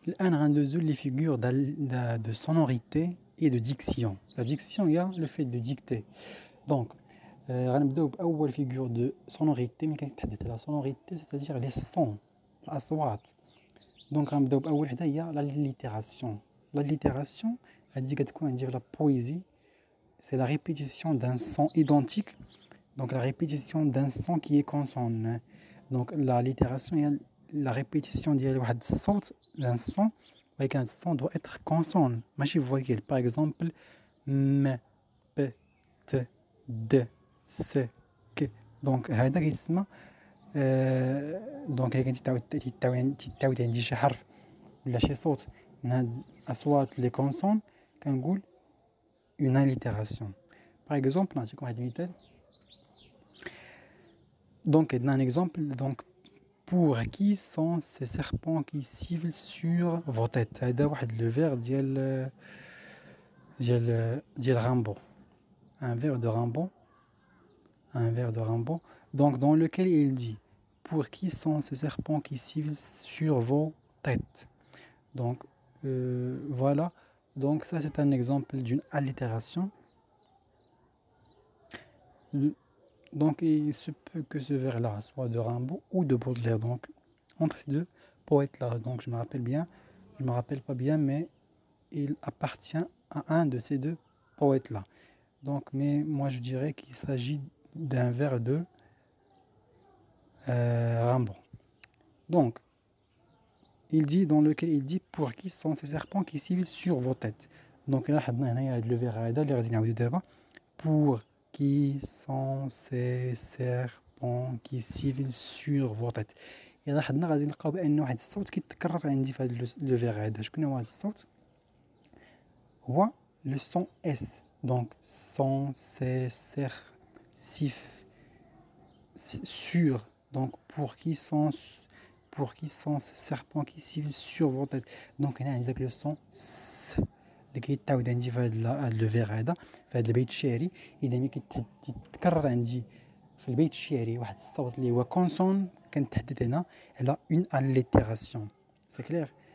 الآن غندوزو les figures de sonorité et de diction. La diction, il y a le fait de dicter. Donc, غنبداو بأول figure de sonorité. ملي كنتحدث على sonorité, c'est-à-dire les sons, الأصوات. Donc غنبداو بأول حدا هي la littération. La littération, هادي كتكون عندي في la poésie. C'est la répétition d'un son identique. Donc la répétition d'un son qui est consonne. Donc la littération, il y a la répétition d'un son, ولكن هذا الصون doit être consonne ماشي voyelle. Par exemple م ب ت د س ك. دونك هذا كيتسمى دونك إلا كنتي تعاود عندي شي حرف ولا شي صوت من هاد الأصوات لي كونسون كنقول une allitération. Par exemple نعطيكم واحد المثال. Donc un exemple, donc pour qui sont ces serpents qui sifflent sur vos têtes. هذا واحد le vers ديال Rimbaud. Un vers de Rimbaud. Un vers de Rimbaud. Donc dans lequel il dit pour qui sont ces serpents qui sifflent sur vos têtes. Donc voilà. Donc ça c'est un exemple d'une allitération. Donc il se peut que ce vers-là soit de Rimbaud ou de Baudelaire. Donc entre ces deux poètes-là. Donc je me rappelle pas bien, mais il appartient à un de ces deux poètes-là. Donc mais moi je dirais qu'il s'agit d'un vers de Rimbaud. Donc il dit dans lequel il dit pour qui sont ces serpents qui sifflent sur vos têtes. Donc là le vers هذا اللي غادي نعاودو دابا. Pour qui sont ces serpents qui sifflent sur vos têtes. إذا حدنا غادي نلقاو بأن واحد الصوت كيتكرر عندي في هذا لو فيغ هذا. شكون هو هذا الصوت؟ هو لو سون اس. دونك سون سي سير سيف sur. Donc pour qui sont ces serpents qui sifflent sur vos têtes. Donc هنا عندي داك لو سون س اللي كيتعاود عندي في هذا لو فيغ هذا في هذا البيت الشعري. اذا ملي كيتكرر عندي في البيت الشعري واحد الصوت اللي هو كونسون كنتحدث هنا على اون اليتيراسيون. سي كلير.